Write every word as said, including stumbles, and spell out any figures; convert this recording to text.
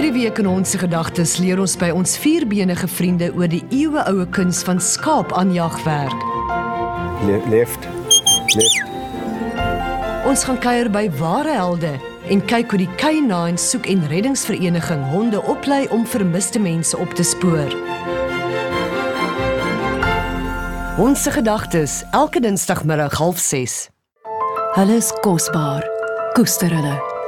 Hierdie week in Ons Gedagtes leer ons by ons vierbenige vriende oor die eeuweoue kuns van skaap aanjagwerk. Le left, left. Ons gaan kuier by ware helde en kyk hoe die K nine soek en reddingsvereniging honde oplei om vermiste mense op te spoor. Ons Gedagtes, elke dinsdagmiddag half ses. Hulle is kosbaar. Koester hulle.